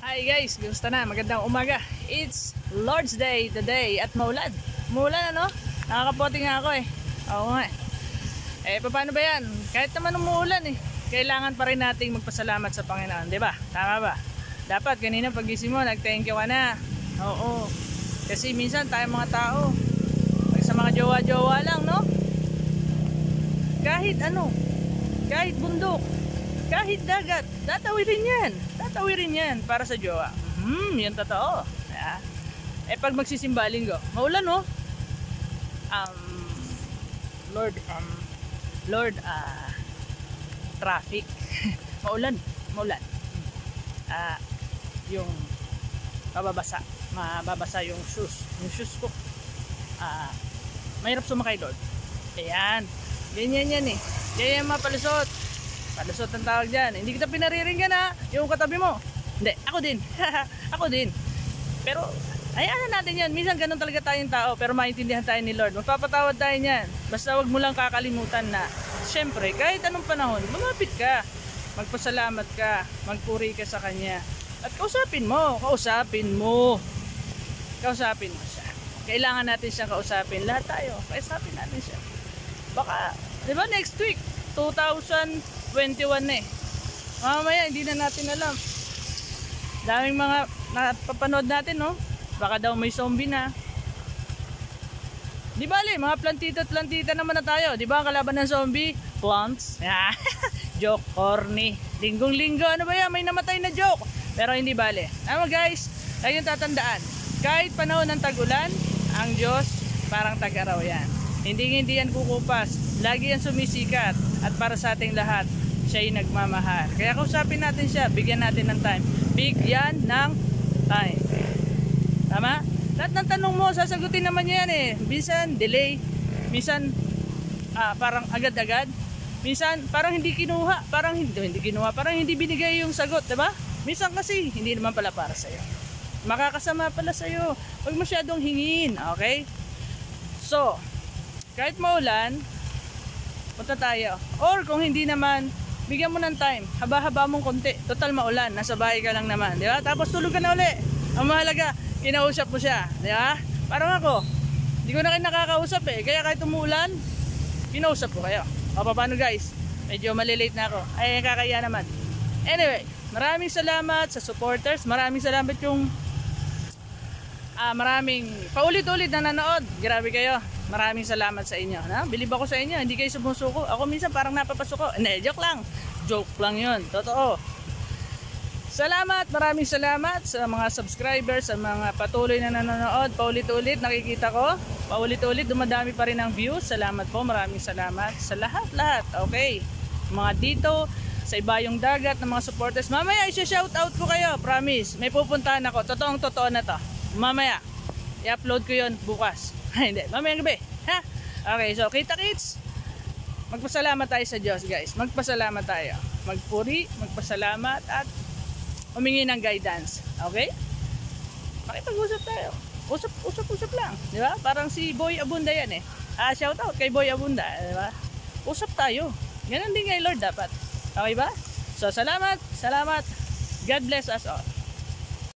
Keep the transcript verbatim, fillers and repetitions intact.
Hi guys, gusto na, magandang umaga. It's Lord's Day today at maulan. Maulan ano? Nakakapote nga ako eh. Oo nga eh. Eh paano ba yan? Kahit naman umuulan eh, kailangan pa rin nating magpasalamat sa Panginoon, di ba? Tama ba? Dapat kanina pagising mo, nag-thank you ka na. Oo. Kasi minsan tayo mga tao, sa mga jowa-jowa lang, no? Kahit ano, kahit bundok, kahit dagat, tatawirin yan. Tatawirin yan para sa jowa. Hmm, yan totoo. Yeah. Eh pag magsisimba linggo, maulan no? Um, Lord, um, Lord, ah, uh, traffic. maulan, maulan. Ah, uh, yung mababasa, mababasa yung shoes, yung shoes ko. Ah, uh, mahirap sumakay Lord. Ayan, ganyan yan eh. Ganyan mapalusot. Palusot ang tawag dyan. Hindi kita pinariringgan ha, yung katabi mo. Hindi, ako din. Ako din. Pero, ayan na natin yan. Minsan ganun talaga tayong tao, pero maintindihan tayo ni Lord. Magpapatawad tayo niyan. Basta wag mo lang kakalimutan na, syempre, kahit anong panahon, lumapit ka. Magpasalamat ka. Magpuri ka sa Kanya. At kausapin mo. Kausapin mo. Kausapin mo siya. Kailangan natin siyang kausapin. Lahat tayo. Kausapin natin siya. Baka, di ba next week, two thousand twenty-one na eh. Mamaya hindi na natin alam. Daming mga napapanood natin, no? Baka daw may zombie na. Di bali, mga plantito at plantita naman na tayo. Di ba ang kalaban ng zombie? Plants. Joke, corny. Linggong-linggo, ano ba yan? May namatay na joke. Pero hindi bali. Ano guys, lagi yung tatandaan. Kahit panahon ng tag-ulan, ang Diyos parang tag-araw yan. Hindi hindi yan kukupas. Lagi yan sumisikat. At para sa ating lahat, siya yung nagmamahal. Kaya kausapin natin siya, bigyan natin ng time. Bigyan ng time. Tama? Lahat ng tanong mo, sasagutin naman yan eh. Minsan, delay. Minsan, ah, parang agad-agad. Minsan, parang hindi kinuha. Parang hindi, hindi kinuha. Parang hindi binigay yung sagot, diba? Minsan kasi, hindi naman pala para sa'yo. Makakasama pala sa'yo. Huwag masyadong hingin, okay? So, kahit maulan, punta tayo. Or kung hindi naman, bigyan mo ng time. Haba-haba mong konti. Total maulan. Nasa bahay ka lang naman. Di ba? Tapos tulog ka na uli. Ang mahalaga, kinausap mo siya. Di ba? Parang ako. Hindi ko na kayo nakakausap eh. Kaya kahit umuulan, kinausap ko kayo. O paano guys? Medyo malilate na ako. Ay, kakaya naman. Anyway, maraming salamat sa supporters. Maraming salamat yung Ah, maraming paulit-ulit na nanood. Grabe kayo. Maraming salamat sa inyo. Na? Bilib ako sa inyo. Hindi kayo sumusuko. Ako minsan parang napapasuko. Hindi, joke lang. Joke lang yun. Totoo. Salamat. Maraming salamat sa mga subscribers, sa mga patuloy na nanonood. Paulit-ulit nakikita ko. Paulit-ulit dumadami pa rin ang views. Salamat po. Maraming salamat sa lahat-lahat. Okay. Mga dito, sa ibayong dagat ng mga supporters. Mamaya i-shoutout ko kayo. Promise. May pupuntahan ako. Totoong totoo na to. Mamaya, i-upload ko yun bukas. Hindi, mamaya gabi. Ha? Okay, so kita kits. Magpasalamat tayo sa Diyos guys. Magpasalamat tayo. Magpuri, magpasalamat at humingi ng guidance. Okay? Makipag-usap tayo. Usap, usap, usap lang. Di ba? Parang si Boy Abunda yan eh. Ah, shout out kay Boy Abunda. Di ba? Usap tayo. Ganun din kay Lord dapat. Okay ba? So, salamat, salamat. God bless us all.